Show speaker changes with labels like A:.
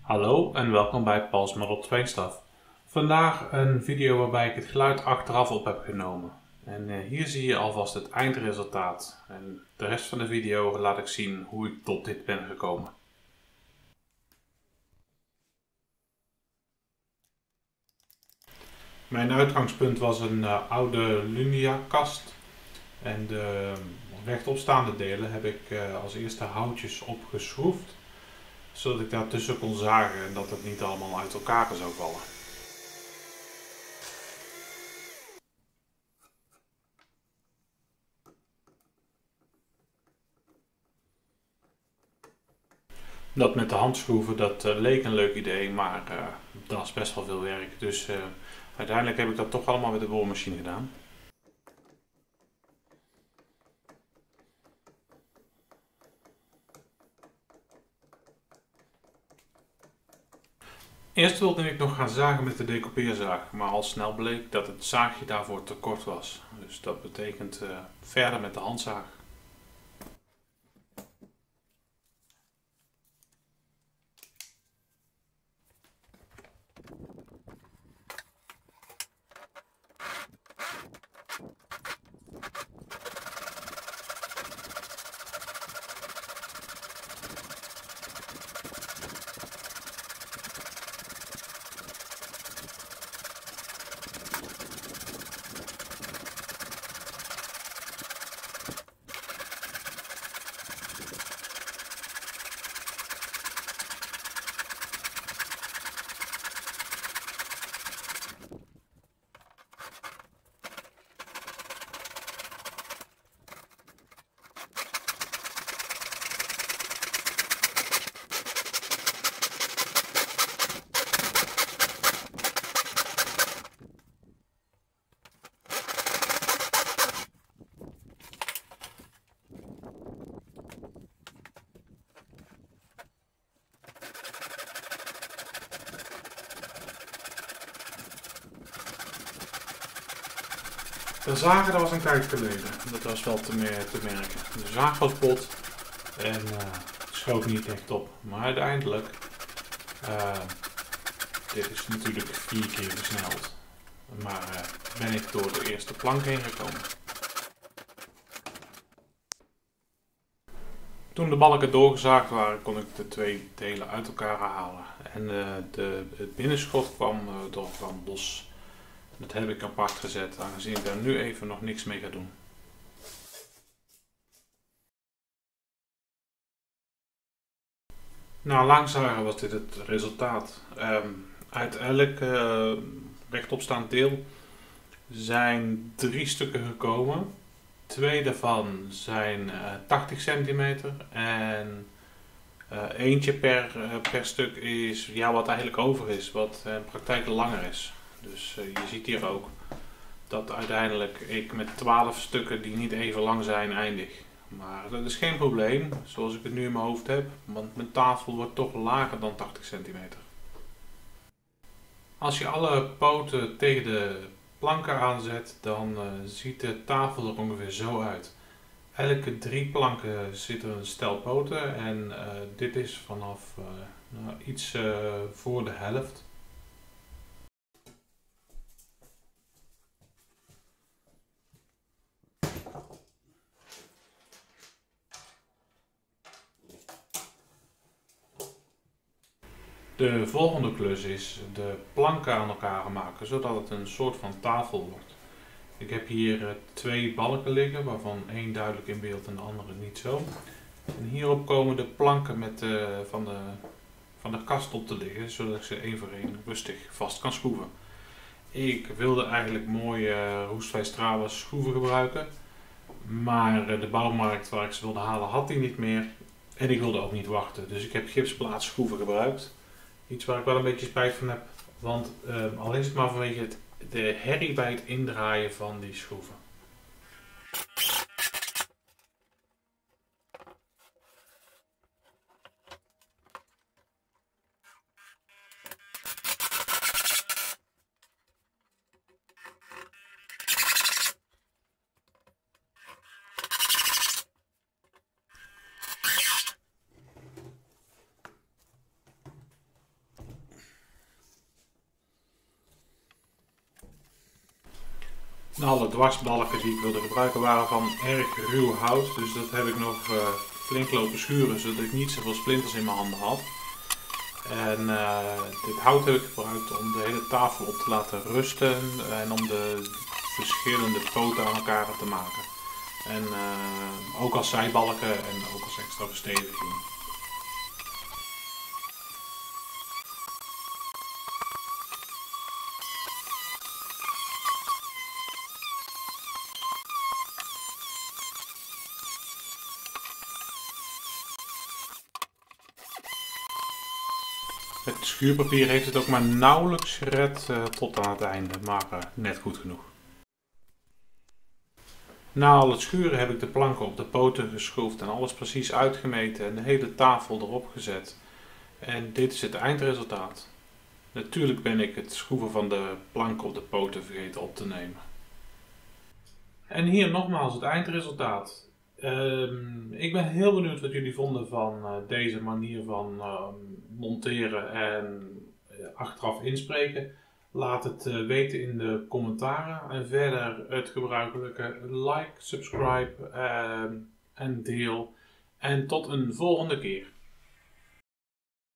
A: Hallo en welkom bij Paul's Model 2 Stuff. Vandaag een video waarbij ik het geluid achteraf op heb genomen. En hier zie je alvast het eindresultaat. En de rest van de video laat ik zien hoe ik tot dit ben gekomen. Mijn uitgangspunt was een oude Lumia kast. En de rechtopstaande delen heb ik als eerste houtjes opgeschroefd, zodat ik daartussen kon zagen en dat het niet allemaal uit elkaar zou vallen. Dat met de handschroeven, dat leek een leuk idee, maar dat is best wel veel werk. Dus uiteindelijk heb ik dat toch allemaal met de boormachine gedaan. Eerst wilde ik nog gaan zagen met de decoupeerzaag, maar al snel bleek dat het zaagje daarvoor te kort was. Dus dat betekent verder met de handzaag. De zagen, dat was een tijd geleden. Dat was wel te merken. De zaag was bot en het schoot niet echt op. Maar uiteindelijk, dit is natuurlijk 4 keer versneld. Maar ben ik door de eerste plank heen gekomen. Toen de balken doorgezaagd waren, kon ik de twee delen uit elkaar halen. En het binnenschot kwam doorgaan los. Dat heb ik apart gezet, aangezien ik daar nu even nog niks mee ga doen. Nou, lang zagen was dit het resultaat. Uit elk rechtopstaand deel zijn 3 stukken gekomen. 2 daarvan zijn 80 centimeter en eentje per stuk is ja, wat eigenlijk over is, wat in praktijk langer is. Dus je ziet hier ook dat uiteindelijk ik met 12 stukken die niet even lang zijn eindig. Maar dat is geen probleem, zoals ik het nu in mijn hoofd heb, want mijn tafel wordt toch lager dan 80 centimeter. Als je alle poten tegen de planken aanzet, dan ziet de tafel er ongeveer zo uit. Elke 3 planken zit er een stel poten en dit is vanaf iets voor de helft. De volgende klus is de planken aan elkaar maken, zodat het een soort van tafel wordt. Ik heb hier 2 balken liggen, waarvan één duidelijk in beeld en de andere niet zo. En hierop komen de planken van de kast op te liggen, zodat ik ze één voor één rustig vast kan schroeven. Ik wilde eigenlijk mooie roestvrij stralen schroeven gebruiken, maar de bouwmarkt waar ik ze wilde halen had die niet meer. En ik wilde ook niet wachten, dus ik heb gipsplaatschroeven gebruikt. Iets waar ik wel een beetje spijt van heb, want al is het maar vanwege de herrie bij het indraaien van die schroeven. Alle dwarsbalken die ik wilde gebruiken waren van erg ruw hout, dus dat heb ik nog flink lopen schuren zodat ik niet zoveel splinters in mijn handen had. En dit hout heb ik gebruikt om de hele tafel op te laten rusten en om de verschillende poten aan elkaar te maken. En ook als zijbalken en ook als extra versteviging. Het schuurpapier heeft het ook maar nauwelijks gered tot aan het einde, maar net goed genoeg. Na al het schuren heb ik de planken op de poten geschroefd en alles precies uitgemeten en de hele tafel erop gezet. En dit is het eindresultaat. Natuurlijk ben ik het schroeven van de planken op de poten vergeten op te nemen. En hier nogmaals het eindresultaat. Ik ben heel benieuwd wat jullie vonden van deze manier van monteren en achteraf inspreken. Laat het weten in de commentaren. En verder het gebruikelijke like, subscribe en deel. En tot een volgende keer.